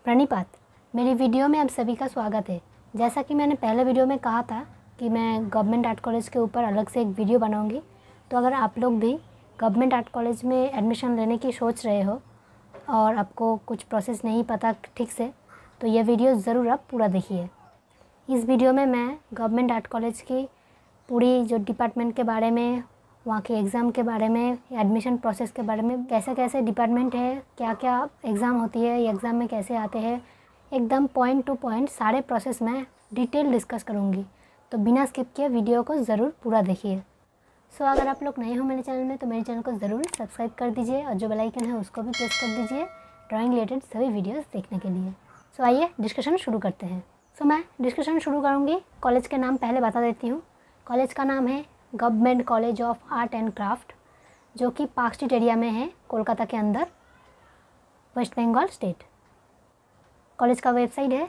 प्रणिपात। मेरी वीडियो में आप सभी का स्वागत है। जैसा कि मैंने पहले वीडियो में कहा था कि मैं गवर्नमेंट आर्ट कॉलेज के ऊपर अलग से एक वीडियो बनाऊंगी, तो अगर आप लोग भी गवर्नमेंट आर्ट कॉलेज में एडमिशन लेने की सोच रहे हो और आपको कुछ प्रोसेस नहीं पता ठीक से, तो यह वीडियो ज़रूर आप पूरा देखिए। इस वीडियो में मैं गवर्नमेंट आर्ट कॉलेज की पूरी जो डिपार्टमेंट के बारे में, वहाँ के एग्ज़ाम के बारे में, एडमिशन प्रोसेस के बारे में, कैसे कैसे डिपार्टमेंट है, क्या क्या एग्ज़ाम होती है, ये एग्ज़ाम में कैसे आते हैं, एकदम पॉइंट टू पॉइंट सारे प्रोसेस में डिटेल डिस्कस करूँगी। तो बिना स्किप किए वीडियो को ज़रूर पूरा देखिए। सो अगर आप लोग नए हो मेरे चैनल में तो मेरे चैनल को ज़रूर सब्सक्राइब कर दीजिए और जो बेल आइकन है उसको भी प्रेस कर दीजिए ड्राइंग रिलेटेड सभी वीडियोज़ देखने के लिए। सो आइए डिस्कशन शुरू करते हैं। सो मैं डिस्कशन शुरू करूँगी। कॉलेज के नाम पहले बता देती हूँ। कॉलेज का नाम है government college of art and craft, जो कि पार्क स्ट्रीट एरिया में है, कोलकाता के अंदर, वेस्ट बंगाल स्टेट। कॉलेज का वेबसाइट है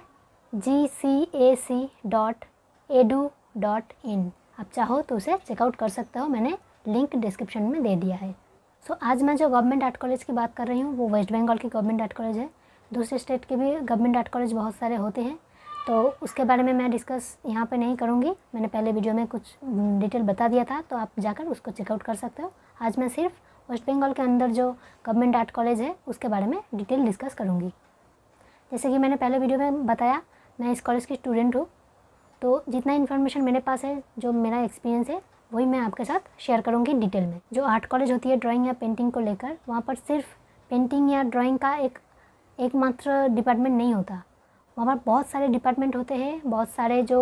gcac.edu.in। आप चाहो तो उसे चेकआउट कर सकते हो, मैंने लिंक डिस्क्रिप्शन में दे दिया है। सो आज मैं जो गवर्नमेंट आर्ट कॉलेज की बात कर रही हूँ वो वेस्ट बंगाल की गवर्नमेंट आर्ट कॉलेज है। दूसरे स्टेट के भी गवर्नमेंट आर्ट कॉलेज बहुत सारे होते हैं, तो उसके बारे में मैं डिस्कस यहाँ पे नहीं करूँगी। मैंने पहले वीडियो में कुछ डिटेल बता दिया था, तो आप जाकर उसको चेकआउट कर सकते हो। आज मैं सिर्फ वेस्ट बंगाल के अंदर जो गवर्नमेंट आर्ट कॉलेज है उसके बारे में डिटेल डिस्कस करूँगी। जैसे कि मैंने पहले वीडियो में बताया, मैं इस कॉलेज की स्टूडेंट हूँ, तो जितना इन्फॉर्मेशन मेरे पास है, जो मेरा एक्सपीरियंस है, वही मैं आपके साथ शेयर करूँगी डिटेल में। जो आर्ट कॉलेज होती है ड्राइंग या पेंटिंग को लेकर, वहाँ पर सिर्फ पेंटिंग या ड्राइंग का एकमात्र डिपार्टमेंट नहीं होता। वहाँ पर बहुत सारे डिपार्टमेंट होते हैं, बहुत सारे जो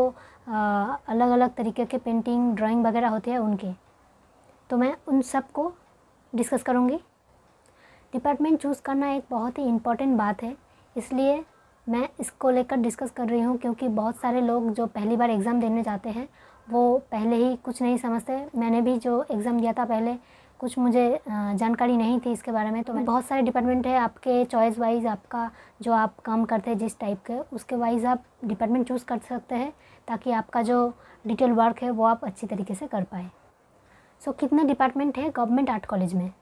अलग अलग तरीके के पेंटिंग ड्राइंग वगैरह होते हैं उनके, तो मैं उन सब को डिस्कस करूँगी। डिपार्टमेंट चूज़ करना एक बहुत ही इम्पॉर्टेंट बात है, इसलिए मैं इसको लेकर डिस्कस कर रही हूँ, क्योंकि बहुत सारे लोग जो पहली बार एग्ज़ाम देने जाते हैं वो पहले ही कुछ नहीं समझते। मैंने भी जो एग्ज़ाम दिया था पहले, कुछ मुझे जानकारी नहीं थी इसके बारे में। तो बहुत सारे डिपार्टमेंट है, आपके चॉइस वाइज, आपका जो आप काम करते हैं जिस टाइप के, उसके वाइज आप डिपार्टमेंट चूज़ कर सकते हैं, ताकि आपका जो डिटेल वर्क है वो आप अच्छी तरीके से कर पाए। सो कितने डिपार्टमेंट है गवर्नमेंट आर्ट कॉलेज में?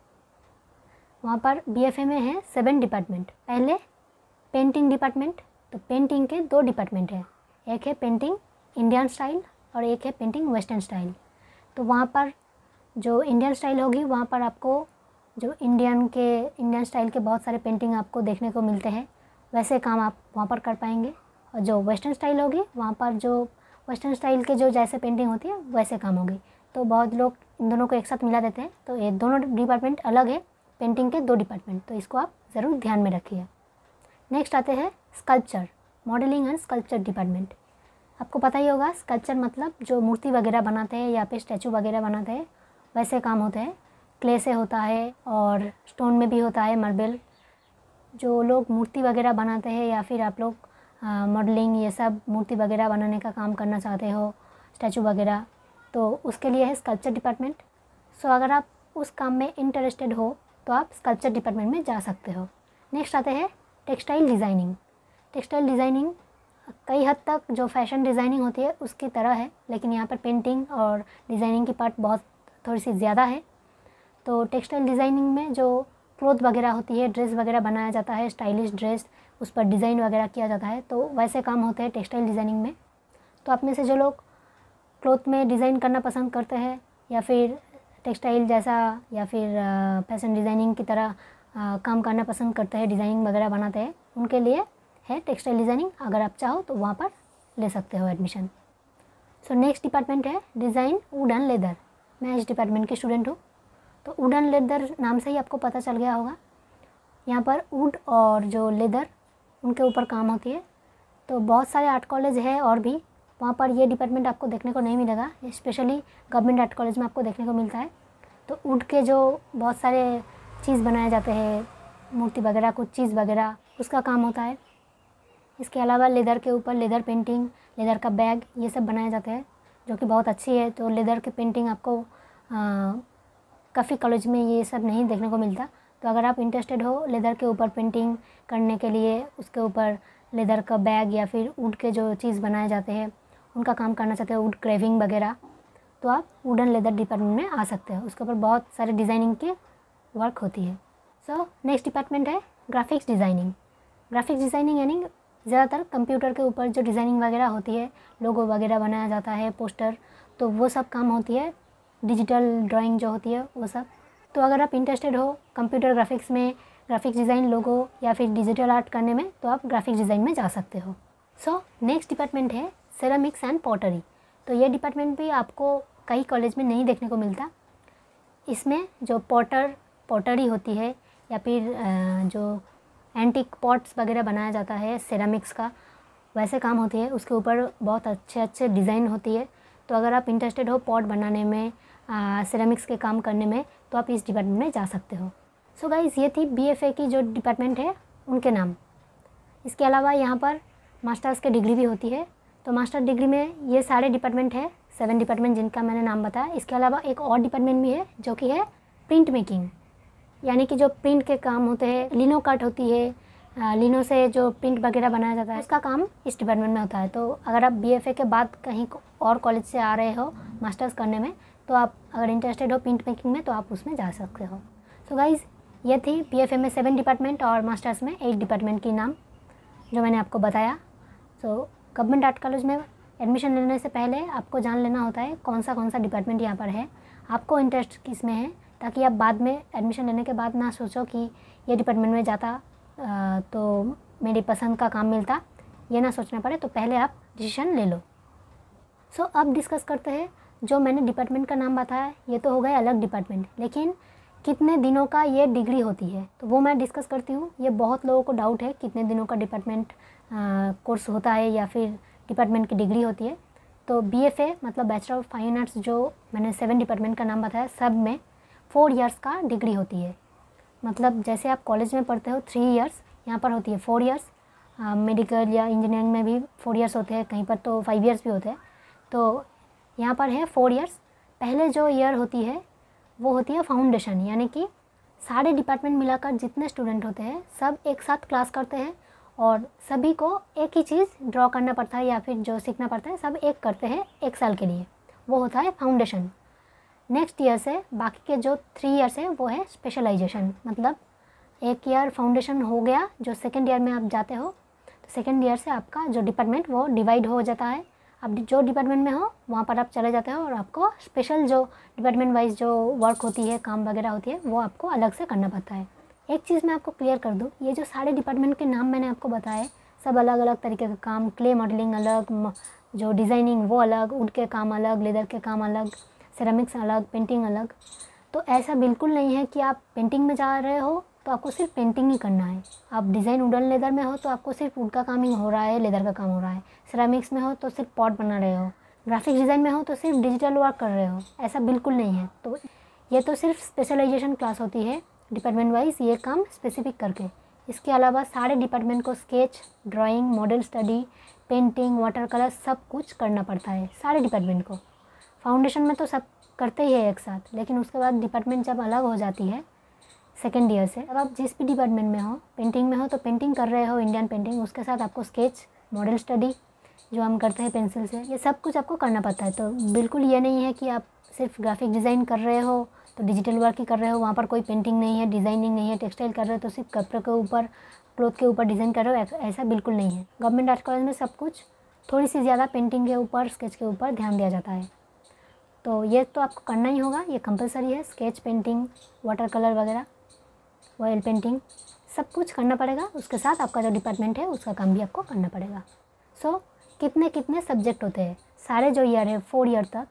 वहाँ पर BFA में है 7 डिपार्टमेंट। पहले पेंटिंग डिपार्टमेंट, तो पेंटिंग के 2 डिपार्टमेंट है, एक है पेंटिंग इंडियन स्टाइल और एक है पेंटिंग वेस्टर्न स्टाइल। तो वहाँ पर जो इंडियन स्टाइल होगी, वहाँ पर आपको जो इंडियन स्टाइल के बहुत सारे पेंटिंग आपको देखने को मिलते हैं, वैसे काम आप वहाँ पर कर पाएंगे। और जो वेस्टर्न स्टाइल होगी, वहाँ पर जो वेस्टर्न स्टाइल के जो जैसे पेंटिंग होती है वैसे काम होगी। तो बहुत लोग इन दोनों को एक साथ मिला देते हैं, तो ये दोनों डिपार्टमेंट अलग है, पेंटिंग के 2 डिपार्टमेंट, तो इसको आप ज़रूर ध्यान में रखिए। नेक्स्ट आते हैं sculpture, modelling and sculpture department. आपको पता ही होगा, स्कल्पचर मतलब जो मूर्ति वगैरह बनाते हैं या फिर स्टैचू वगैरह बनाते हैं, वैसे काम होते हैं। क्ले से होता है और स्टोन में भी होता है, मार्बल। जो लोग मूर्ति वगैरह बनाते हैं या फिर आप लोग मॉडलिंग ये सब मूर्ति वगैरह बनाने का काम करना चाहते हो, स्टैचू वगैरह, तो उसके लिए है स्कल्पचर डिपार्टमेंट। सो अगर आप उस काम में इंटरेस्टेड हो तो आप स्कल्पचर डिपार्टमेंट में जा सकते हो। नेक्स्ट आते हैं टेक्सटाइल डिज़ाइनिंग। टेक्सटाइल डिज़ाइनिंग कई हद तक जो फैशन डिज़ाइनिंग होती है उसकी तरह है, लेकिन यहाँ पर पेंटिंग और डिज़ाइनिंग की पार्ट बहुत थोड़ी सी ज़्यादा है। तो टेक्सटाइल डिज़ाइनिंग में जो क्लोथ वगैरह होती है, ड्रेस वगैरह बनाया जाता है, स्टाइलिश ड्रेस, उस पर डिज़ाइन वगैरह किया जाता है, तो वैसे काम होते हैं टेक्सटाइल डिज़ाइनिंग में। तो आप में से जो लोग क्लोथ में डिज़ाइन करना पसंद करते हैं या फिर टेक्सटाइल जैसा या फिर फैशन डिज़ाइनिंग की तरह काम करना पसंद करते हैं, डिज़ाइनिंग वगैरह बनाते हैं, उनके लिए है टेक्सटाइल डिज़ाइनिंग। अगर आप चाहो तो वहाँ पर ले सकते हो एडमिशन। सो नेक्स्ट डिपार्टमेंट है डिज़ाइन वुड एंड लेदर। मैं इस डिपार्टमेंट की स्टूडेंट हूँ। तो वुड एंड लेदर नाम से ही आपको पता चल गया होगा, यहाँ पर वुड और जो लेदर उनके ऊपर काम होती है। तो बहुत सारे आर्ट कॉलेज है और भी, वहाँ पर ये डिपार्टमेंट आपको देखने को नहीं मिलेगा, स्पेशली गवर्नमेंट आर्ट कॉलेज में आपको देखने को मिलता है। तो वुड के जो बहुत सारे चीज़ बनाए जाते हैं, मूर्ति वगैरह, कुछ चीज़ वगैरह, उसका काम होता है। इसके अलावा लेदर के ऊपर लेदर पेंटिंग, लेदर का बैग, ये सब बनाए जाते हैं, जो कि बहुत अच्छी है। तो लेदर की पेंटिंग आपको काफ़ी कॉलेज में ये सब नहीं देखने को मिलता। तो अगर आप इंटरेस्टेड हो लेदर के ऊपर पेंटिंग करने के लिए, उसके ऊपर लेदर का बैग या फिर वुड के जो चीज़ बनाए जाते हैं उनका काम करना चाहते हो, वुड क्रेविंग वगैरह, तो आप वुड एंड लेदर डिपार्टमेंट में आ सकते हो। उसके ऊपर बहुत सारे डिज़ाइनिंग की वर्क होती है। सो नेक्स्ट डिपार्टमेंट है ग्राफिक्स डिज़ाइनिंग। ग्राफिक डिज़ाइनिंग यानी ज़्यादातर कंप्यूटर के ऊपर जो डिज़ाइनिंग वगैरह होती है, लोगो वगैरह बनाया जाता है, पोस्टर, तो वो सब काम होती है, डिजिटल ड्राइंग जो होती है वो सब। तो अगर आप इंटरेस्टेड हो कंप्यूटर ग्राफिक्स में, ग्राफिक डिज़ाइन, लोगो या फिर डिजिटल आर्ट करने में, तो आप ग्राफिक डिज़ाइन में जा सकते हो। सो नेक्स्ट डिपार्टमेंट है सेरामिक्स एंड पॉटरी। तो ये डिपार्टमेंट भी आपको कई कॉलेज में नहीं देखने को मिलता। इसमें जो पॉटरी होती है या फिर जो एंटीक पॉट्स वगैरह बनाया जाता है सेरामिक्स का, वैसे काम होती है, उसके ऊपर बहुत अच्छे डिज़ाइन होती है। तो अगर आप इंटरेस्टेड हो पॉट बनाने में, सेरामिक्स के काम करने में, तो आप इस डिपार्टमेंट में जा सकते हो। सो गाइस, ये थी BFA की जो डिपार्टमेंट है उनके नाम। इसके अलावा यहाँ पर मास्टर्स की डिग्री भी होती है। तो मास्टर डिग्री में ये सारे डिपार्टमेंट है, 7 डिपार्टमेंट जिनका मैंने नाम बताया। इसके अलावा एक और डिपार्टमेंट भी है जो कि है प्रिंट मेकिंग, यानी कि जो प्रिंट के काम होते हैं, लिनो कट होती है, लिनो से जो प्रिंट वगैरह बनाया जाता है, उसका काम इस डिपार्टमेंट में होता है। तो अगर आप BFA के बाद कहीं और कॉलेज से आ रहे हो मास्टर्स करने में, तो आप अगर इंटरेस्टेड हो प्रिंट मेकिंग में, तो आप उसमें जा सकते हो। सो गाइज़, ये थी BFA में 7 डिपार्टमेंट और मास्टर्स में 8 डिपार्टमेंट की नाम जो मैंने आपको बताया। सो गवर्नमेंट आर्ट कॉलेज में एडमिशन लेने से पहले आपको जान लेना होता है कौन सा डिपार्टमेंट यहाँ पर है, आपको इंटरेस्ट किस में है, ताकि आप बाद में एडमिशन लेने के बाद ना सोचो कि ये डिपार्टमेंट में जाता तो मेरी पसंद का काम मिलता, ये ना सोचना पड़े। तो पहले आप डिसीजन ले लो। सो अब डिस्कस करते हैं जो मैंने डिपार्टमेंट का नाम बताया, ये तो हो गए अलग डिपार्टमेंट, लेकिन कितने दिनों का ये डिग्री होती है तो वो मैं डिस्कस करती हूँ। ये बहुत लोगों को डाउट है कितने दिनों का डिपार्टमेंट कोर्स होता है या फिर डिपार्टमेंट की डिग्री होती है। तो BFA मतलब बैचलर ऑफ फाइन आर्ट्स, जो मैंने 7 डिपार्टमेंट का नाम बताया, सब में 4 इयर्स का डिग्री होती है। मतलब जैसे आप कॉलेज में पढ़ते हो 3 इयर्स, यहाँ पर होती है 4 इयर्स। मेडिकल या इंजीनियरिंग में भी 4 इयर्स होते हैं, कहीं पर तो 5 इयर्स भी होते हैं। तो यहाँ पर है 4 इयर्स। पहले जो ईयर होती है वो होती है फाउंडेशन, यानी कि सारे डिपार्टमेंट मिलाकर जितने स्टूडेंट होते हैं सब एक साथ क्लास करते हैं और सभी को एक ही चीज़ ड्रॉ करना पड़ता है या फिर जो सीखना पड़ता है सब एक करते हैं 1 साल के लिए, वो होता है फाउंडेशन। नेक्स्ट ईयर से बाकी के जो 3 इयर्स है वो है स्पेशलाइजेशन। मतलब 1 ईयर फाउंडेशन हो गया, जो सेकेंड ईयर में आप जाते हो तो सेकेंड ईयर से आपका जो डिपार्टमेंट वो डिवाइड हो जाता है। अब जो डिपार्टमेंट में हो वहाँ पर आप चले जाते हो और आपको स्पेशल जो डिपार्टमेंट वाइज जो वर्क होती है, काम वगैरह होती है, वो आपको अलग से करना पड़ता है। एक चीज़ मैं आपको क्लियर कर दूँ, ये जो सारे डिपार्टमेंट के नाम मैंने आपको बताए सब अलग अलग तरीके का काम, क्ले मॉडलिंग अलग, जो डिज़ाइनिंग वो अलग, वुड के काम अलग, लेदर के काम अलग, सेरामिक्स अलग, पेंटिंग अलग। तो ऐसा बिल्कुल नहीं है कि आप पेंटिंग में जा रहे हो तो आपको सिर्फ पेंटिंग ही करना है। आप डिज़ाइन वुडन लेदर में हो तो आपको सिर्फ वुड का काम ही हो रहा है, लेदर का काम हो रहा है। सेरामिक्स में हो तो सिर्फ पॉट बना रहे हो, ग्राफिक डिज़ाइन में हो तो सिर्फ डिजिटल वर्क कर रहे हो, ऐसा बिल्कुल नहीं है। तो ये तो सिर्फ स्पेशलाइजेशन क्लास होती है डिपार्टमेंट वाइज, ये काम स्पेसिफिक करके। इसके अलावा सारे डिपार्टमेंट को sketch, drawing, model study, painting, water colour सब कुछ करना पड़ता है सारे डिपार्टमेंट को। फाउंडेशन में तो सब करते ही है एक साथ, लेकिन उसके बाद डिपार्टमेंट जब अलग हो जाती है सेकेंड ईयर से, अब आप जिस भी डिपार्टमेंट में हो, पेंटिंग में हो तो पेंटिंग कर रहे हो, इंडियन पेंटिंग, उसके साथ आपको स्केच, मॉडल स्टडी जो हम करते हैं पेंसिल से, ये सब कुछ आपको करना पड़ता है। तो बिल्कुल ये नहीं है कि आप सिर्फ ग्राफिक डिज़ाइन कर रहे हो तो डिजिटल वर्क ही कर रहे हो, वहाँ पर कोई पेंटिंग नहीं है, डिज़ाइनिंग नहीं है, टेक्सटाइल कर रहे हो तो सिर्फ कपड़े के ऊपर, क्लोथ के ऊपर डिज़ाइन कर रहे हो, ऐसा बिल्कुल नहीं है। गवर्नमेंट आर्ट कॉलेज में सब कुछ थोड़ी सी ज़्यादा पेंटिंग के ऊपर, स्केच के ऊपर ध्यान दिया जाता है। तो ये तो आपको करना ही होगा, ये कंपलसरी है। स्केच, पेंटिंग, वाटर कलर वगैरह, ऑयल पेंटिंग, सब कुछ करना पड़ेगा। उसके साथ आपका जो डिपार्टमेंट है उसका काम भी आपको करना पड़ेगा। सो कितने कितने सब्जेक्ट होते हैं सारे जो ईयर है 4 ईयर तक,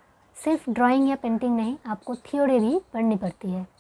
सिर्फ ड्राइंग या पेंटिंग नहीं, आपको थ्योरी भी पढ़नी पड़ती है।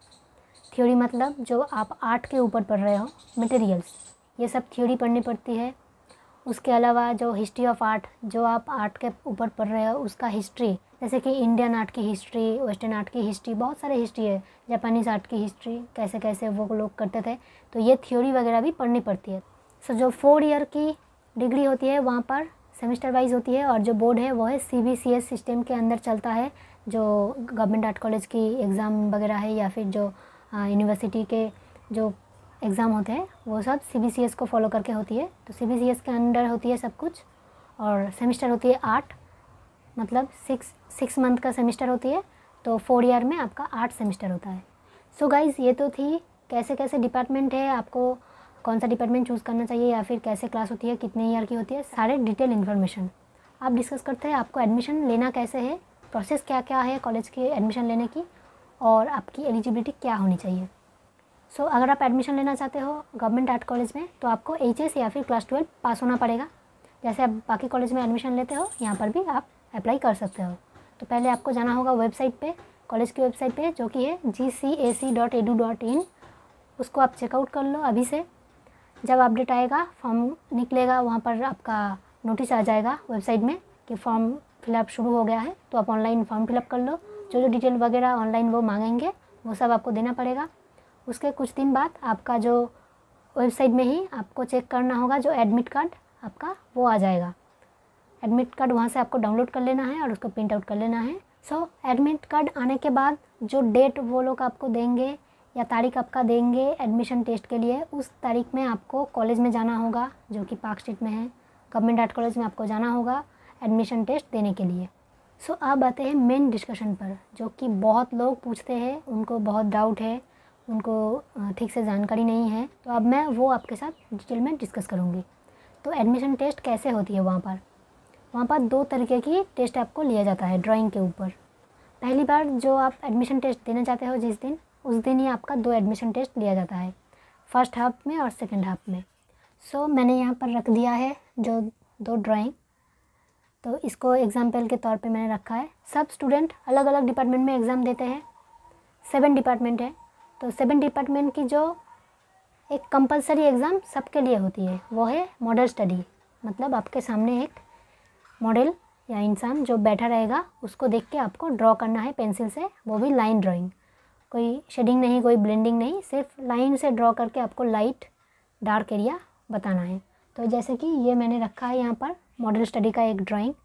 थ्योरी मतलब जो आप आर्ट के ऊपर पढ़ रहे हो, मटेरियल्स, ये सब थ्योरी पढ़नी पड़ती है। उसके अलावा जो हिस्ट्री ऑफ आर्ट, जो आप आर्ट के ऊपर पढ़ रहे हो उसका हिस्ट्री, जैसे कि इंडियन आर्ट की हिस्ट्री, वेस्टर्न आर्ट की हिस्ट्री, बहुत सारे हिस्ट्री है, जापानीज़ आर्ट की हिस्ट्री, कैसे कैसे वो लोग करते थे, तो ये थ्योरी वगैरह भी पढ़नी पड़ती है। सो जो 4 ईयर की डिग्री होती है वहाँ पर सेमेस्टर वाइज होती है, और जो बोर्ड है वो है CBCS सिस्टम के अंदर चलता है। जो गवर्नमेंट आर्ट कॉलेज की एग्ज़ाम वगैरह है या फिर जो यूनिवर्सिटी के जो एग्ज़ाम होते हैं वो सब CBCS को फॉलो करके होती है। तो CBCS के अंडर होती है सब कुछ, और सेमेस्टर होती है 8, मतलब 6 मंथ का सेमेस्टर होती है। तो 4 ईयर में आपका 8 सेमेस्टर होता है। सो गाइज़, ये तो थी कैसे कैसे डिपार्टमेंट है, आपको कौन सा डिपार्टमेंट चूज़ करना चाहिए या फिर कैसे क्लास होती है, कितने ईयर की होती है, सारे डिटेल इन्फॉर्मेशन आप डिस्कस करते हैं। आपको एडमिशन लेना कैसे है, प्रोसेस क्या क्या है कॉलेज के एडमिशन लेने की, और आपकी एलिजिबिलिटी क्या होनी चाहिए। सो अगर आप एडमिशन लेना चाहते हो गवर्नमेंट आर्ट कॉलेज में तो आपको एचएस या फिर क्लास 12 पास होना पड़ेगा। जैसे आप बाकी कॉलेज में एडमिशन लेते हो यहाँ पर भी आप अप्लाई कर सकते हो। तो पहले आपको जाना होगा वेबसाइट पे, कॉलेज की वेबसाइट पे, जो कि है gcac.edu.in। उसको आप चेकआउट कर लो अभी से। जब अपडेट आएगा, फॉर्म निकलेगा, वहाँ पर आपका नोटिस आ जाएगा वेबसाइट में कि फॉर्म फिलअप शुरू हो गया है। तो आप ऑनलाइन फॉर्म फिलअप कर लो। जो जो डिटेल वगैरह ऑनलाइन वो मांगेंगे वो सब आपको देना पड़ेगा। उसके कुछ दिन बाद आपका जो वेबसाइट में ही आपको चेक करना होगा, जो एडमिट कार्ड आपका वो आ जाएगा। एडमिट कार्ड वहाँ से आपको डाउनलोड कर लेना है और उसको प्रिंट आउट कर लेना है। सो एडमिट कार्ड आने के बाद जो डेट वो लोग आपको देंगे या तारीख आपका देंगे एडमिशन टेस्ट के लिए, उस तारीख में आपको कॉलेज में जाना होगा, जो कि पार्क स्ट्रीट में है। गवर्नमेंट आर्ट कॉलेज में आपको जाना होगा एडमिशन टेस्ट देने के लिए। सो अब आते हैं मेन डिस्कशन पर, जो कि बहुत लोग पूछते हैं, उनको बहुत डाउट है, उनको ठीक से जानकारी नहीं है। तो अब मैं वो आपके साथ डिटेल में डिस्कस करूँगी। तो एडमिशन टेस्ट कैसे होती है वहाँ पर 2 तरीके की टेस्ट आपको लिया जाता है ड्राइंग के ऊपर। पहली बार जो आप एडमिशन टेस्ट देना चाहते हो जिस दिन, उस दिन ही आपका 2 एडमिशन टेस्ट लिया जाता है, फर्स्ट हाफ में और सेकंड हाफ में। सो मैंने यहाँ पर रख दिया है जो 2 ड्राइंग, तो इसको एग्जाम्पल के तौर पे मैंने रखा है। सब स्टूडेंट अलग अलग डिपार्टमेंट में एग्ज़ाम देते हैं। 7 डिपार्टमेंट है, तो 7 डिपार्टमेंट की जो एक कंपलसरी एग्ज़ाम सबके लिए होती है वो है मॉडल स्टडी। मतलब आपके सामने एक मॉडल या इंसान जो बैठा रहेगा उसको देख के आपको ड्रॉ करना है पेंसिल से, वो भी लाइन ड्राइंग, कोई शेडिंग नहीं, कोई ब्लेंडिंग नहीं, सिर्फ लाइन से ड्रॉ करके आपको लाइट डार्क एरिया बताना है। तो जैसे कि ये मैंने रखा है यहाँ पर मॉडल स्टडी का एक ड्राइंग।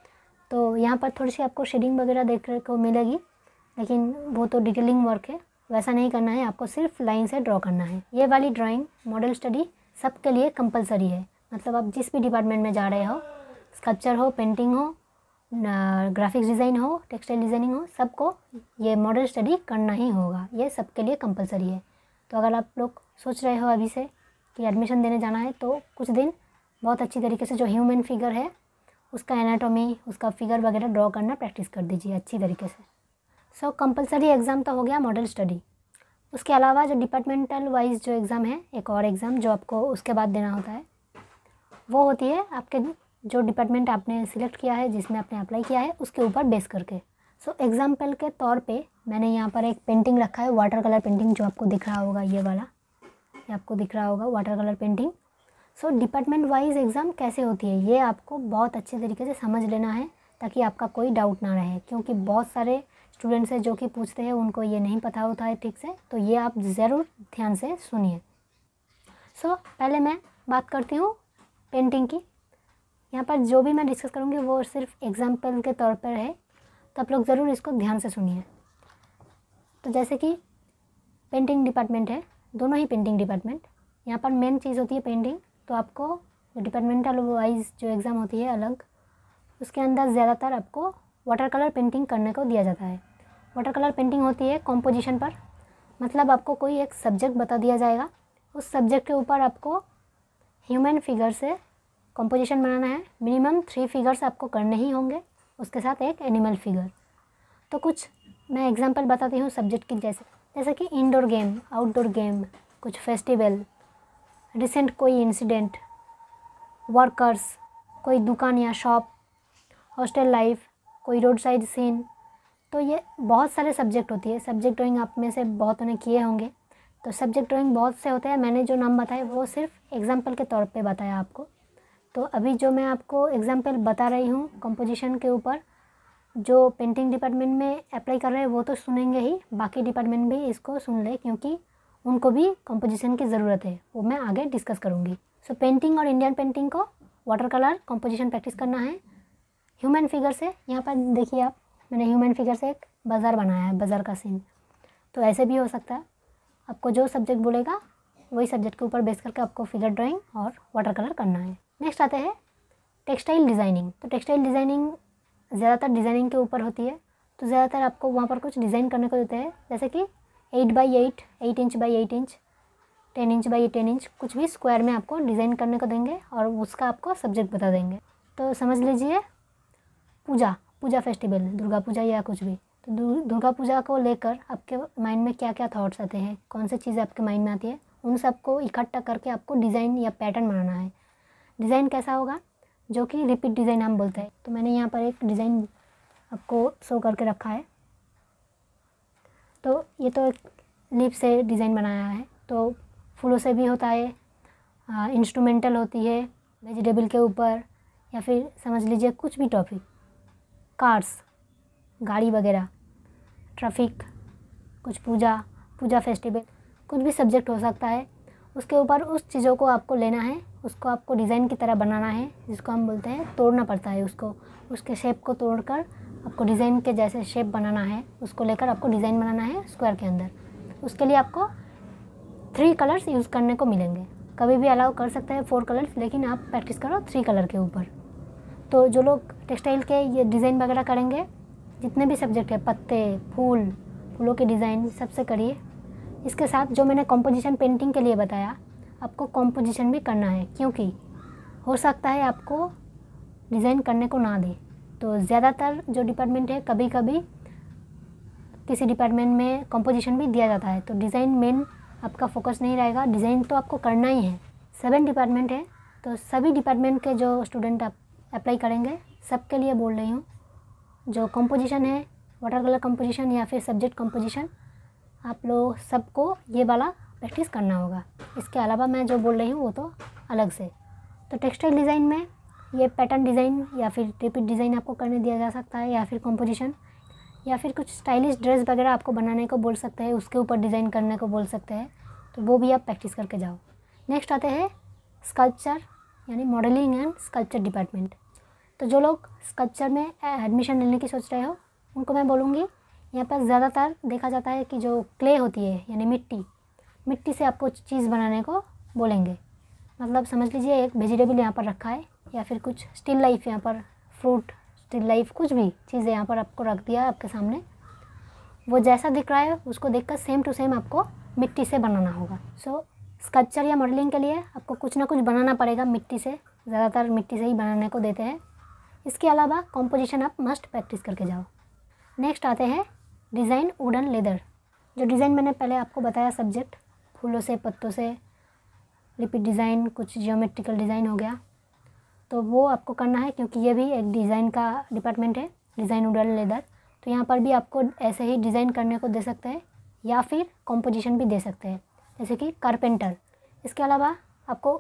तो यहाँ पर थोड़ी सी आपको शेडिंग वगैरह देखने को मिलेगी, लेकिन वो तो डिटेलिंग वर्क है, वैसा नहीं करना है, आपको सिर्फ लाइन से ड्रॉ करना है। ये वाली ड्राइंग मॉडल स्टडी सबके लिए कंपलसरी है। मतलब आप जिस भी डिपार्टमेंट में जा रहे हो, स्कल्पचर हो, पेंटिंग हो, ग्राफिक्स डिज़ाइन हो, टेक्सटाइल डिज़ाइनिंग हो, सबको ये मॉडल स्टडी करना ही होगा। ये सबके लिए कंपलसरी है। तो अगर आप लोग सोच रहे हो अभी से कि एडमिशन देने जाना है, तो कुछ दिन बहुत अच्छी तरीके से जो ह्यूमन फिगर है उसका एनाटॉमी, उसका फिगर वगैरह ड्रॉ करना प्रैक्टिस कर दीजिए अच्छी तरीके से। सो कंपलसरी एग्ज़ाम तो हो गया मॉडल स्टडी। उसके अलावा जो डिपार्टमेंटल वाइज जो एग्ज़ाम है, एक और एग्ज़ाम जो आपको उसके बाद देना होता है, वो होती है आपके जो डिपार्टमेंट आपने सिलेक्ट किया है, जिसमें आपने अप्लाई किया है, उसके ऊपर बेस करके। सो एग्जाम्पल के तौर पे मैंने यहाँ पर एक पेंटिंग रखा है, वाटर कलर पेंटिंग, जो आपको दिख रहा होगा, ये वाला, ये आपको दिख रहा होगा water colour painting. So department wise exam कैसे होती है ये आपको बहुत अच्छे तरीके से समझ लेना है, ताकि आपका कोई डाउट ना रहे, क्योंकि बहुत सारे स्टूडेंट्स हैं जो कि पूछते हैं, उनको ये नहीं पता होता है ठीक से। तो ये आप ज़रूर ध्यान से सुनिए। सो पहले मैं बात करती हूँ पेंटिंग की। यहाँ पर जो भी मैं डिस्कस करूँगी वो सिर्फ एग्जाम्पल के तौर पर है, तो आप लोग ज़रूर इसको ध्यान से सुनिए। तो जैसे कि पेंटिंग डिपार्टमेंट है, दोनों ही पेंटिंग डिपार्टमेंट, यहाँ पर मेन चीज़ होती है पेंटिंग। तो आपको जो डिपार्टमेंटल वाइज जो एग्ज़ाम होती है अलग, उसके अंदर ज़्यादातर आपको वाटर कलर पेंटिंग करने को दिया जाता है। वाटर कलर पेंटिंग होती है कॉम्पोजिशन पर, मतलब आपको कोई एक सब्जेक्ट बता दिया जाएगा, उस सब्जेक्ट के ऊपर आपको ह्यूमन फिगर से कॉम्पोजिशन बनाना है। मिनिमम 3 फिगर्स आपको करने ही होंगे, उसके साथ एक एनिमल फिगर। तो कुछ मैं एग्जांपल बताती हूँ सब्जेक्ट की, जैसे कि इंडोर गेम, आउटडोर गेम, कुछ फेस्टिवल, रिसेंट कोई इंसिडेंट, वर्कर्स, कोई दुकान या शॉप, हॉस्टल लाइफ, कोई रोड साइड सीन। तो ये बहुत सारे सब्जेक्ट होती है। सब्जेक्ट ड्राइंग आप में से बहुतों ने किए होंगे। तो सब्जेक्ट ड्राइंग बहुत से होते हैं, मैंने जो नाम बताए वो सिर्फ एग्जाम्पल के तौर पे बताया आपको। तो अभी जो मैं आपको एग्जाम्पल बता रही हूँ कंपोजिशन के ऊपर, जो पेंटिंग डिपार्टमेंट में अप्लाई कर रहे हैं वो तो सुनेंगे ही, बाकी डिपार्टमेंट भी इसको सुन ले, क्योंकि उनको भी कंपोजिशन की ज़रूरत है, वो मैं आगे डिस्कस करूँगी। सो पेंटिंग और इंडियन पेंटिंग को वाटर कलर कंपोजिशन प्रैक्टिस करना है ह्यूमन फिगर से। यहाँ पर देखिए आप, मैंने ह्यूमन फिगर से एक बाज़ार बनाया है, बाज़ार का सीन। तो ऐसे भी हो सकता है, आपको जो सब्जेक्ट बोलेगा वही सब्जेक्ट के ऊपर बेस करके आपको फिगर ड्राइंग और वाटर कलर करना है। नेक्स्ट आते हैं टेक्सटाइल डिज़ाइनिंग। तो टेक्सटाइल डिज़ाइनिंग ज़्यादातर डिज़ाइनिंग के ऊपर होती है। तो ज़्यादातर आपको वहाँ पर कुछ डिज़ाइन करने को देते हैं, जैसे कि 8 by 8 inch by 8 inch 10 inch by 10 inch कुछ भी स्क्वायर में आपको डिज़ाइन करने को देंगे और उसका आपको सब्जेक्ट बता देंगे। तो समझ लीजिए पूजा फेस्टिवल, दुर्गा पूजा या कुछ भी, तो दुर्गा पूजा को लेकर आपके माइंड में क्या क्या थॉट्स आते हैं, कौन सी चीज़ आपके माइंड में आती है, उन सबको इकट्ठा करके आपको डिज़ाइन या पैटर्न बनाना है। डिज़ाइन कैसा होगा, जो कि रिपीट डिज़ाइन हम बोलते हैं। तो मैंने यहाँ पर एक डिज़ाइन आपको शो करके रखा है। तो ये तो एक लीफ से डिज़ाइन बनाया है, तो फूलों से भी होता है, इंस्ट्रूमेंटल होती है वेजिटेबल के ऊपर, या फिर समझ लीजिए कुछ भी टॉपिक, कार्स, गाड़ी वगैरह, ट्रैफिक, कुछ पूजा फेस्टिवल, कुछ भी सब्जेक्ट हो सकता है। उसके ऊपर उस चीज़ों को आपको लेना है, उसको आपको डिज़ाइन की तरह बनाना है, जिसको हम बोलते हैं तोड़ना पड़ता है उसको, उसके शेप को तोड़कर आपको डिज़ाइन के जैसे शेप बनाना है, उसको लेकर आपको डिज़ाइन बनाना है स्क्वायर के अंदर। उसके लिए आपको 3 कलर्स यूज़ करने को मिलेंगे। कभी भी अलाउ कर सकते हैं 4 कलर्स, लेकिन आप प्रैक्टिस करो 3 कलर के ऊपर। तो जो लोग टेक्सटाइल के ये डिज़ाइन वगैरह करेंगे, जितने भी सब्जेक्ट है, पत्ते, फूलों के डिज़ाइन सबसे करिए। इसके साथ जो मैंने कॉम्पोजिशन पेंटिंग के लिए बताया, आपको कॉम्पोजिशन भी करना है, क्योंकि हो सकता है आपको डिज़ाइन करने को ना दे। तो ज़्यादातर जो डिपार्टमेंट है, कभी कभी किसी डिपार्टमेंट में कॉम्पोजिशन भी दिया जाता है, तो डिज़ाइन मेन आपका फोकस नहीं रहेगा, डिज़ाइन तो आपको करना ही है। 7 डिपार्टमेंट है, तो सभी डिपार्टमेंट के जो स्टूडेंट आप अप्लाई करेंगे, सबके लिए बोल रही हूँ, जो कॉम्पोजिशन है, वाटर कलर कॉम्पोजिशन या फिर सब्जेक्ट कॉम्पोजिशन, आप लोग सबको ये वाला प्रैक्टिस करना होगा। इसके अलावा मैं जो बोल रही हूँ वो तो अलग से। तो टेक्सटाइल डिज़ाइन में ये पैटर्न डिज़ाइन या फिर रिपीट डिज़ाइन आपको करने दिया जा सकता है, या फिर कॉम्पोजिशन, या फिर कुछ स्टाइलिश ड्रेस वगैरह आपको बनाने को बोल सकते हैं, उसके ऊपर डिज़ाइन करने को बोल सकते हैं, तो वो भी आप प्रैक्टिस करके जाओ। नेक्स्ट आते हैं स्कल्पचर यानी मॉडलिंग एंड स्कल्पचर डिपार्टमेंट। तो जो लोग स्कल्पचर में एडमिशन लेने की सोच रहे हो, उनको मैं बोलूँगी, यहाँ पर ज़्यादातर देखा जाता है कि जो क्ले होती है यानी मिट्टी से आपको चीज़ बनाने को बोलेंगे। मतलब समझ लीजिए एक वेजिटेबल यहाँ पर रखा है, या फिर कुछ स्टिल लाइफ यहाँ पर, फ्रूट, स्टिल लाइफ, कुछ भी चीज़ें यहाँ पर आपको रख दिया आपके सामने, वो जैसा दिख रहा है उसको देखकर सेम टू सेम आपको मिट्टी से बनाना होगा। सो स्कल्पचर या मॉडलिंग के लिए आपको कुछ ना कुछ बनाना पड़ेगा मिट्टी से, ज़्यादातर मिट्टी से ही बनाने को देते हैं। इसके अलावा कॉम्पोजिशन आप मस्ट प्रैक्टिस करके जाओ। नेक्स्ट आते हैं डिज़ाइन वुडन लेदर। जो डिज़ाइन मैंने पहले आपको बताया सब्जेक्ट, फूलों से, पत्तों से, रिपीट डिज़ाइन, कुछ जियोमेट्रिकल डिज़ाइन हो गया, तो वो आपको करना है, क्योंकि ये भी एक डिज़ाइन का डिपार्टमेंट है, डिज़ाइन वुडन लेदर। तो यहाँ पर भी आपको ऐसे ही डिज़ाइन करने को दे सकते हैं, या फिर कॉम्पोजिशन भी दे सकते हैं, जैसे कि कारपेंटर। इसके अलावा आपको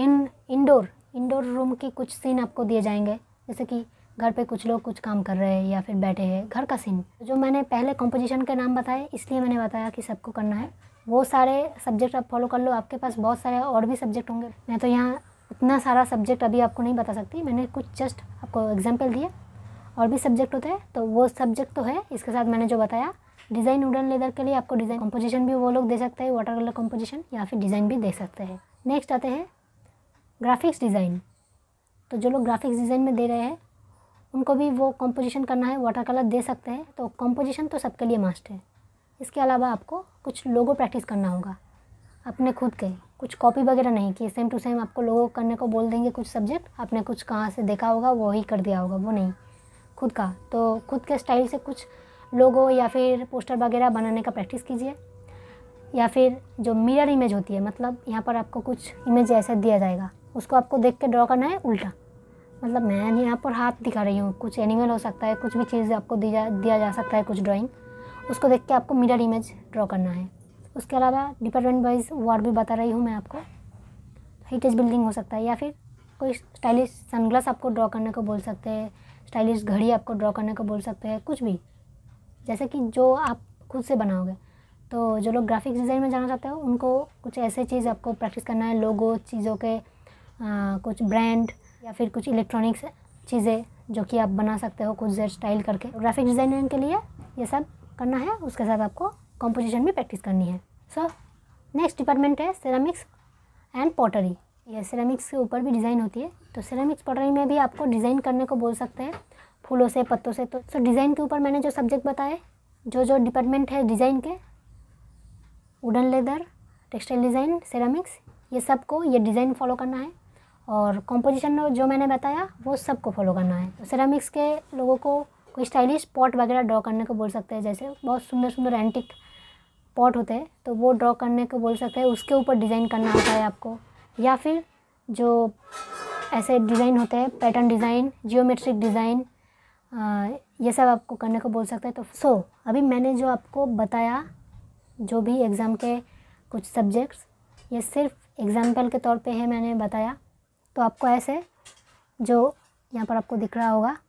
इंडोर रूम की कुछ सीन आपको दिए जाएंगे, जैसे कि घर पे कुछ लोग कुछ काम कर रहे हैं या फिर बैठे हैं, घर का सीन। जो मैंने पहले कॉम्पोजिशन के नाम बताए, इसलिए मैंने बताया कि सबको करना है। वो सारे सब्जेक्ट आप फॉलो कर लो, आपके पास बहुत सारे और भी सब्जेक्ट होंगे। मैं तो यहाँ उतना सारा सब्जेक्ट अभी आपको नहीं बता सकती, मैंने कुछ जस्ट आपको एग्जाम्पल दिए। और भी सब्जेक्ट होते हैं, तो वो सब्जेक्ट तो है। इसके साथ मैंने जो बताया, डिज़ाइन वुडन लेदर के लिए आपको डिज़ाइन कॉम्पोजिशन भी वो लोग दे सकते हैं, वाटर कलर कॉम्पोजिशन, या फिर डिज़ाइन भी दे सकते हैं। नेक्स्ट आते हैं ग्राफिक्स डिज़ाइन। तो जो लोग ग्राफिक्स डिज़ाइन में दे रहे हैं, उनको भी वो कॉम्पोजिशन करना है, वाटर कलर दे सकते हैं। तो कॉम्पोजिशन तो सबके लिए मस्ट है। इसके अलावा आपको कुछ लोगो प्रैक्टिस करना होगा अपने खुद के, कुछ कॉपी वगैरह नहीं कि सेम टू सेम आपको लोगो करने को बोल देंगे कुछ सब्जेक्ट, आपने कुछ कहाँ से देखा होगा वो ही कर दिया होगा, वो नहीं, खुद का। तो खुद के स्टाइल से कुछ लोगो या फिर पोस्टर वगैरह बनाने का प्रैक्टिस कीजिए। या फिर जो मिरर इमेज होती है, मतलब यहाँ पर आपको कुछ इमेज ऐसा दिया जाएगा, उसको आपको देख के ड्रॉ करना है उल्टा। मतलब मैं यहाँ पर हाथ दिखा रही हूँ, कुछ एनिमल हो सकता है, कुछ भी चीज़ आपको दिया जा सकता है, कुछ ड्राइंग, उसको देख के आपको मिरर इमेज ड्रॉ करना है। उसके अलावा डिपार्टमेंट वाइज वर्ड भी बता रही हूँ मैं आपको। हेरिटेज बिल्डिंग हो सकता है, या फिर कोई स्टाइलिश सनग्लास आपको ड्रॉ करने को बोल सकते हैं, स्टाइलिश घड़ी आपको ड्रॉ करने को बोल सकते हैं, कुछ भी जैसे कि जो आप खुद से बनाओगे। तो जो लोग ग्राफिक्स डिज़ाइन में जाना चाहते हो, उनको कुछ ऐसे चीज़ आपको प्रैक्टिस करना है, लोगो, चीज़ों के कुछ ब्रांड या फिर कुछ इलेक्ट्रॉनिक्स चीज़ें जो कि आप बना सकते हो कुछ जेड स्टाइल करके। ग्राफिक डिज़ाइनिंग के लिए ये सब करना है, उसके साथ आपको कॉम्पोजिशन भी प्रैक्टिस करनी है। सो नेक्स्ट डिपार्टमेंट है सेरामिक्स एंड पॉटरी। ये सेरामिक्स के ऊपर भी डिज़ाइन होती है, तो सेरामिक्स पॉटरी में भी आपको डिज़ाइन करने को बोल सकते हैं, फूलों से, पत्तों से। तो डिज़ाइन के ऊपर मैंने जो सब्जेक्ट बताए, जो डिपार्टमेंट है डिज़ाइन के, wooden leather, textile design, ceramics, ये सबको ये डिज़ाइन फॉलो करना है। और कॉम्पोजिशन जो मैंने बताया वो सबको फॉलो करना है। तो सेरामिक्स के लोगों को कोई स्टाइलिश पॉट वगैरह ड्रॉ करने को बोल सकते हैं, जैसे बहुत सुंदर सुंदर एंटिक पॉट होते हैं तो वो ड्रॉ करने को बोल सकते हैं, उसके ऊपर डिज़ाइन करना होता है आपको। या फिर जो ऐसे डिज़ाइन होते हैं, पैटर्न डिज़ाइन, जियोमेट्रिक डिज़ाइन, ये सब आपको करने को बोल सकते हैं। तो अभी मैंने जो आपको बताया, जो भी एग्ज़ाम के कुछ सब्जेक्ट्स, ये सिर्फ एग्ज़ाम्पल के तौर पे है मैंने बताया। तो आपको ऐसे जो यहाँ पर आपको दिख रहा होगा,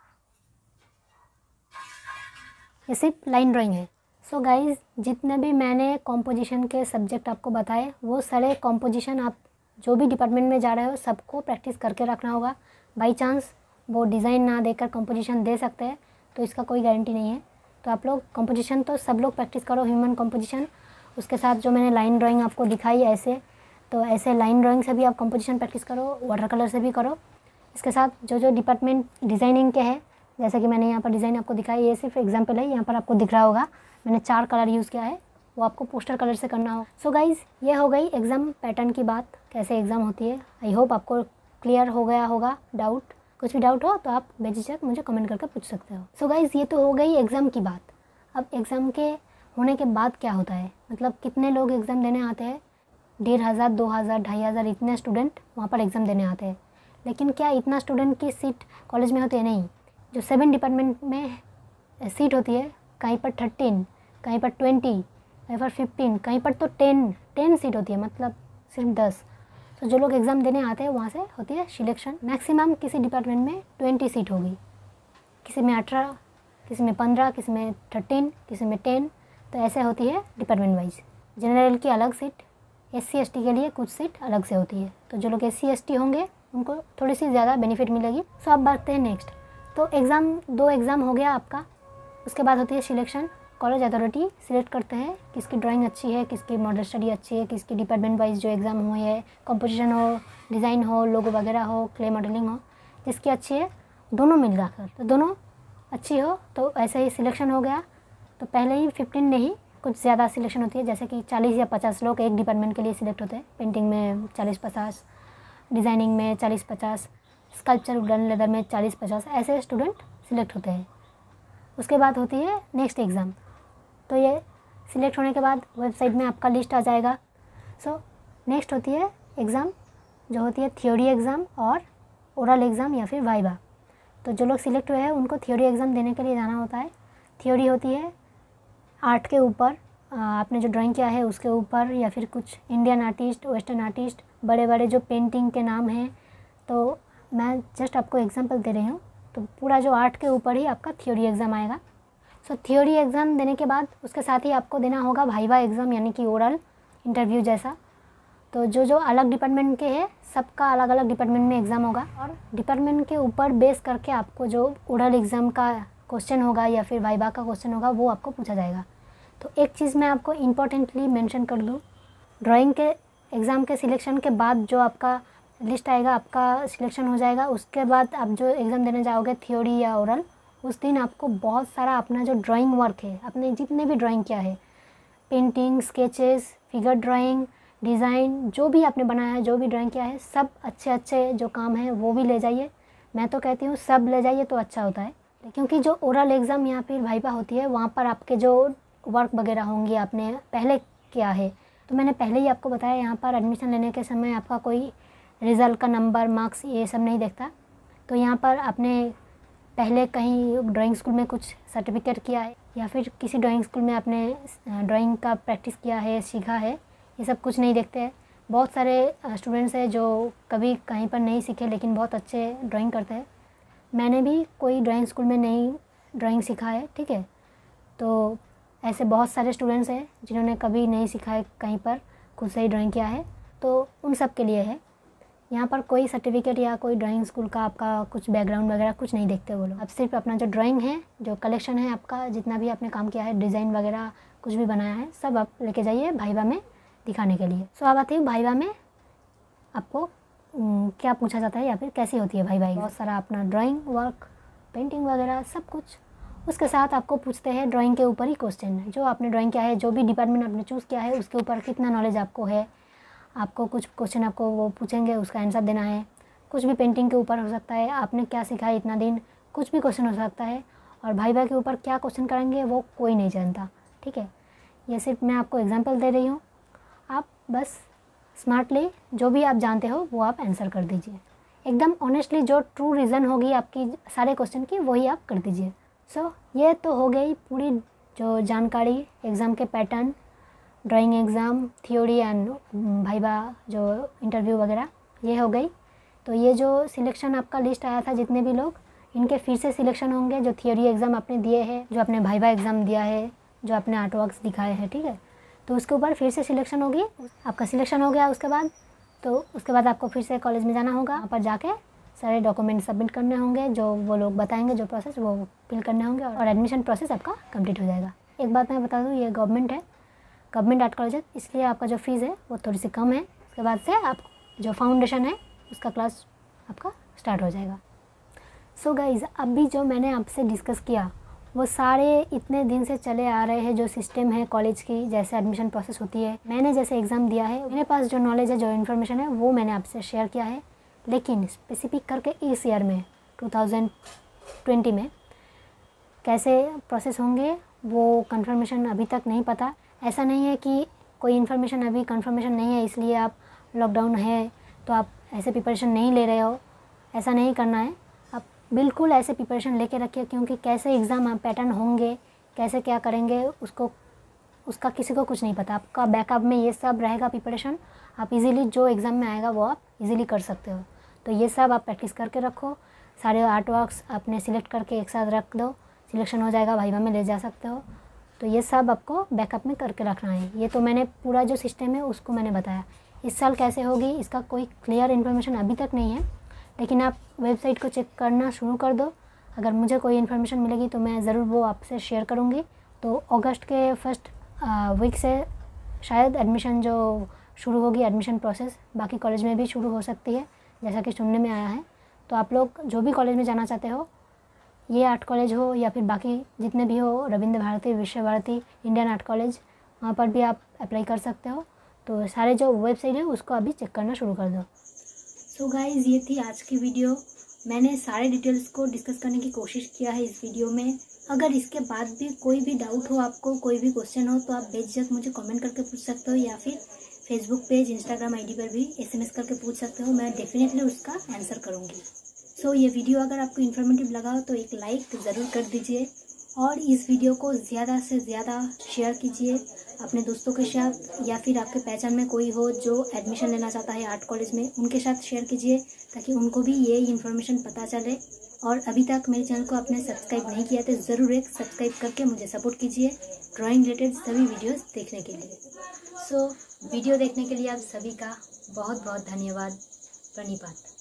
ये सिर्फ लाइन ड्राइंग है। सो गाइज़, जितने भी मैंने कॉम्पोजिशन के सब्जेक्ट आपको बताए, वो सारे कॉम्पोजिशन आप जो भी डिपार्टमेंट में जा रहे हो सबको प्रैक्टिस करके रखना होगा। बाई चांस वो डिज़ाइन ना देकर कॉम्पोजिशन दे सकते हैं तो इसका कोई गारंटी नहीं है। तो आप लोग कॉम्पोजिशन तो सब लोग प्रैक्टिस करो, ह्यूमन कॉम्पोजिशन। उसके साथ जो मैंने लाइन ड्राइंग आपको दिखाई ऐसे, तो ऐसे लाइन ड्राइंग से भी आप कॉम्पोजिशन प्रैक्टिस करो, वाटर कलर से भी करो। इसके साथ जो जो डिपार्टमेंट डिज़ाइनिंग के हैं, जैसे कि मैंने यहाँ पर डिज़ाइन आपको दिखाई, ये सिर्फ एग्जाम्पल है। यहाँ पर आपको दिख रहा होगा मैंने 4 कलर यूज़ किया है, वो आपको पोस्टर कलर से करना हो। सो गाइज़, ये हो गई एग्ज़ाम पैटर्न की बात, कैसे एग्ज़ाम होती है। आई होप आपको क्लियर हो गया होगा डाउट। कुछ भी डाउट हो तो आप बेझिझक मुझे कमेंट करके पूछ सकते हो। सो गाइज़, ये तो हो गई एग्ज़ाम की बात। अब एग्ज़ाम के होने के बाद क्या होता है, मतलब कितने लोग एग्ज़ाम देने आते हैं? 1500, 2000, 2500 इतने स्टूडेंट वहाँ पर एग्ज़ाम देने आते हैं। लेकिन क्या इतना स्टूडेंट की सीट कॉलेज में होती है? नहीं। जो 7 डिपार्टमेंट में सीट होती है, कहीं पर 13, कहीं पर 20, कहीं पर 15, कहीं पर तो 10 सीट होती है, मतलब सिर्फ 10। तो जो लोग एग्ज़ाम देने आते हैं वहाँ से होती है सिलेक्शन। मैक्सिमम किसी डिपार्टमेंट में 20 सीट होगी, किसी में 18, किसी में 15, किसी में 13, किसी में 10। तो ऐसे होती है डिपार्टमेंट वाइज। जनरल की अलग सीट, SC ST के लिए कुछ सीट अलग से होती है। तो जो लोग SC ST होंगे उनको थोड़ी सी ज़्यादा बेनिफिट मिलेगी। सो अब बढ़ते हैं नेक्स्ट। तो एग्ज़ाम 2 एग्ज़ाम हो गया आपका। उसके बाद होती है सिलेक्शन। कॉलेज अथॉरिटी सिलेक्ट करते हैं किसकी ड्राइंग अच्छी है, किसकी मॉडल स्टडी अच्छी है, किसकी डिपार्टमेंट वाइज जो एग्ज़ाम हुए है, कंपोजिशन हो, डिज़ाइन हो, लोगो वगैरह हो, क्ले मॉडलिंग हो, जिसकी अच्छी है दोनों मिल जाकर, तो दोनों अच्छी हो तो ऐसे ही सिलेक्शन हो गया। तो पहले ही 15 नहीं, कुछ ज़्यादा सिलेक्शन होती है, जैसे कि 40 या 50 लोग एक डिपार्टमेंट के लिए सिलेक्ट होते हैं। पेंटिंग में 40-50, डिज़ाइनिंग में 40-50, स्कल्पचर वुडन लेदर में 40-50, ऐसे स्टूडेंट सिलेक्ट होते हैं। उसके बाद होती है नेक्स्ट एग्ज़ाम। तो ये सिलेक्ट होने के बाद वेबसाइट में आपका लिस्ट आ जाएगा। सो नेक्स्ट होती है एग्ज़ाम, जो होती है थियोरी एग्ज़ाम और ओरल एग्ज़ाम या फिर वाइवा। तो जो लोग सिलेक्ट हुए हैं उनको थियोरी एग्ज़ाम देने के लिए जाना होता है। थियोरी होती है आर्ट के ऊपर, आपने जो ड्राइंग किया है उसके ऊपर, या फिर कुछ इंडियन आर्टिस्ट, वेस्टर्न आर्टिस्ट, बड़े बड़े जो पेंटिंग के नाम हैं। तो मैं जस्ट आपको एग्जांपल दे रही हूँ। तो पूरा जो आर्ट के ऊपर ही आपका थियोरी एग्ज़ाम आएगा। सो थियोरी एग्ज़ाम देने के बाद उसके साथ ही आपको देना होगा वाइवा एग्ज़ाम, यानी कि ओरल इंटरव्यू जैसा। तो जो जो अलग डिपार्टमेंट के हैं सबका अलग अलग डिपार्टमेंट में एग्ज़ाम होगा, और डिपार्टमेंट के ऊपर बेस करके आपको जो ओरल एग्ज़ाम का क्वेश्चन होगा या फिर वाइवा का क्वेश्चन होगा वो आपको पूछा जाएगा। तो एक चीज़ मैं आपको इम्पोर्टेंटली मेंशन कर दूँ, ड्राइंग के एग्ज़ाम के सिलेक्शन के बाद जो आपका लिस्ट आएगा, आपका सिलेक्शन हो जाएगा, उसके बाद आप जो एग्ज़ाम देने जाओगे थियोरी या ओरल, उस दिन आपको बहुत सारा अपना जो ड्राइंग वर्क है, आपने जितने भी ड्राइंग किया है, painting, sketches, figure drawing, design, जो भी आपने बनाया है, जो भी ड्राइंग किया है, सब अच्छे अच्छे जो काम है वो भी ले जाइए। मैं तो कहती हूँ सब ले जाइए तो अच्छा होता है, क्योंकि जो ओरल एग्ज़ाम या फिर वाइवा होती है वहाँ पर आपके जो वर्क वगैरह होंगे आपने पहले किया है। तो मैंने पहले ही आपको बताया, यहाँ पर एडमिशन लेने के समय आपका कोई रिज़ल्ट का नंबर, मार्क्स, ये सब नहीं देखता। तो यहाँ पर आपने पहले कहीं ड्राइंग स्कूल में कुछ सर्टिफिकेट किया है या फिर किसी ड्राइंग स्कूल में आपने ड्राइंग का प्रैक्टिस किया है, सीखा है, ये सब कुछ नहीं देखते हैं। बहुत सारे स्टूडेंट्स हैं जो कभी कहीं पर नहीं सीखे लेकिन बहुत अच्छे ड्राइंग करते हैं। मैंने भी कोई ड्राइंग स्कूल में नहीं ड्राइंग सीखा है, ठीक है। तो ऐसे बहुत सारे स्टूडेंट्स हैं जिन्होंने कभी नहीं सीखा है कहीं पर, खुद से ही ड्राइंग किया है, तो उन सब के लिए है। यहाँ पर कोई सर्टिफिकेट या कोई ड्राइंग स्कूल का आपका कुछ बैकग्राउंड वगैरह कुछ नहीं देखते वो लोग। अब सिर्फ अपना जो ड्राइंग है, जो कलेक्शन है आपका, जितना भी आपने काम किया है, डिज़ाइन वगैरह कुछ भी बनाया है, सब आप लेके जाइए वाइवा में दिखाने के लिए। सो अब आती है वाइवा में आपको क्या पूछा जाता है या फिर कैसी होती है वाइवा। बहुत सारा अपना ड्राइंग वर्क, पेंटिंग वगैरह सब कुछ उसके साथ आपको पूछते हैं ड्राइंग के ऊपर ही क्वेश्चन, जो आपने ड्राइंग किया है, जो भी डिपार्टमेंट आपने चूज़ किया है उसके ऊपर कितना नॉलेज आपको है। आपको कुछ क्वेश्चन आपको वो पूछेंगे, उसका आंसर देना है। कुछ भी पेंटिंग के ऊपर हो सकता है, आपने क्या सीखा है इतना दिन, कुछ भी क्वेश्चन हो सकता है। और वाइवा के ऊपर क्या क्वेश्चन करेंगे वो कोई नहीं जानता, ठीक है। ये सिर्फ मैं आपको एग्जांपल दे रही हूँ, आप बस स्मार्टली जो भी आप जानते हो वो आप आंसर कर दीजिए। एकदम ऑनेस्टली जो ट्रू रीज़न होगी आपकी सारे क्वेश्चन की वही आप कर दीजिए। सो ये तो हो गई पूरी जो जानकारी एग्ज़ाम के pattern, drawing exam, theory and viva जो इंटरव्यू वगैरह, ये हो गई। तो ये जो सिलेक्शन आपका लिस्ट आया था जितने भी लोग, इनके फिर से सिलेक्शन होंगे। जो थ्योरी एग्ज़ाम आपने दिए हैं, जो आपने वाइवा एग्ज़ाम दिया है, जो आपने आर्ट वर्क्स दिखाए हैं, ठीक है, तो उसके ऊपर फिर से सिलेक्शन होगी। आपका सिलेक्शन हो गया उसके बाद, तो उसके बाद आपको फिर से कॉलेज में जाना होगा। वहाँ पर जाके सारे डॉक्यूमेंट सबमिट करने होंगे, जो वो लोग बताएंगे, जो प्रोसेस वो फिल करने होंगे, और एडमिशन प्रोसेस आपका कंप्लीट हो जाएगा। एक बात मैं बता दूँ, ये गवर्नमेंट है, गवर्नमेंट आर्ट कॉलेज है, इसलिए आपका जो फ़ीस है वो थोड़ी सी कम है। उसके बाद से आप जो फाउंडेशन है उसका क्लास आपका स्टार्ट हो जाएगा। सो गाइज़, अभी जो मैंने आपसे डिस्कस किया वो सारे इतने दिन से चले आ रहे हैं जो सिस्टम है कॉलेज की, जैसे एडमिशन प्रोसेस होती है, मैंने जैसे एग्ज़ाम दिया है, मेरे पास जो नॉलेज है, जो इन्फॉर्मेशन है, वो मैंने आपसे शेयर किया है। लेकिन स्पेसिफिक करके इस ईयर में 2020 में कैसे प्रोसेस होंगे वो कंफर्मेशन अभी तक नहीं पता। ऐसा नहीं है कि कोई इन्फॉर्मेशन अभी कंफर्मेशन नहीं है इसलिए आप लॉकडाउन है तो आप ऐसे प्रिपरेशन नहीं ले रहे हो, ऐसा नहीं करना है। आप बिल्कुल ऐसे प्रिपरेशन लेके रखिए, क्योंकि कैसे एग्ज़ाम आप पैटर्न होंगे, कैसे क्या करेंगे उसका किसी को कुछ नहीं पता। आपका बैकअप में ये सब रहेगा प्रिपरेशन, आप इजीली जो एग्ज़ाम में आएगा वो आप इजीली कर सकते हो। तो ये सब आप प्रैक्टिस करके रखो। सारे आर्ट वर्क्स आपने सिलेक्ट करके एक साथ रख दो, सिलेक्शन हो जाएगा, वाइवा में ले जा सकते हो। तो ये सब आपको बैकअप में करके रखना है। ये तो मैंने पूरा जो सिस्टम है उसको मैंने बताया। इस साल कैसे होगी इसका कोई क्लियर इन्फॉर्मेशन अभी तक नहीं है, लेकिन आप वेबसाइट को चेक करना शुरू कर दो। अगर मुझे कोई इन्फॉर्मेशन मिलेगी तो मैं ज़रूर वो आपसे शेयर करूँगी। तो अगस्त के फर्स्ट वीक से शायद एडमिशन जो शुरू होगी, एडमिशन प्रोसेस बाकी कॉलेज में भी शुरू हो सकती है, जैसा कि सुनने में आया है। तो आप लोग जो भी कॉलेज में जाना चाहते हो, ये आर्ट कॉलेज हो या फिर बाकी जितने भी हो, रविंद्र भारती, विश्व भारती, इंडियन आर्ट कॉलेज, वहाँ पर भी आप अप्लाई कर सकते हो। तो सारे जो वेबसाइट है उसको अभी चेक करना शुरू कर दो। सो गाइज़, ये थी आज की वीडियो। मैंने सारे डिटेल्स को डिस्कस करने की कोशिश किया है इस वीडियो में। अगर इसके बाद भी कोई भी डाउट हो, आपको कोई भी क्वेश्चन हो, तो आप बेझिझक मुझे कमेंट करके पूछ सकते हो, या फिर फेसबुक पेज, इंस्टाग्राम आईडी पर भी SMS करके पूछ सकते हो। मैं डेफिनेटली उसका आंसर करूँगी। सो ये वीडियो अगर आपको इन्फॉर्मेटिव लगा हो तो एक लाइक ज़रूर कर दीजिए, और इस वीडियो को ज़्यादा से ज़्यादा शेयर कीजिए अपने दोस्तों के साथ, या फिर आपके पहचान में कोई हो जो एडमिशन लेना चाहता है आर्ट कॉलेज में, उनके साथ शेयर कीजिए ताकि उनको भी ये इन्फॉर्मेशन पता चले। और अभी तक मेरे चैनल को आपने सब्सक्राइब नहीं किया तो ज़रूर एक सब्सक्राइब करके मुझे सपोर्ट कीजिए ड्राइंग रिलेटेड सभी वीडियोस देखने के लिए। सो वीडियो देखने के लिए आप सभी का बहुत बहुत धन्यवाद। प्रणिपात।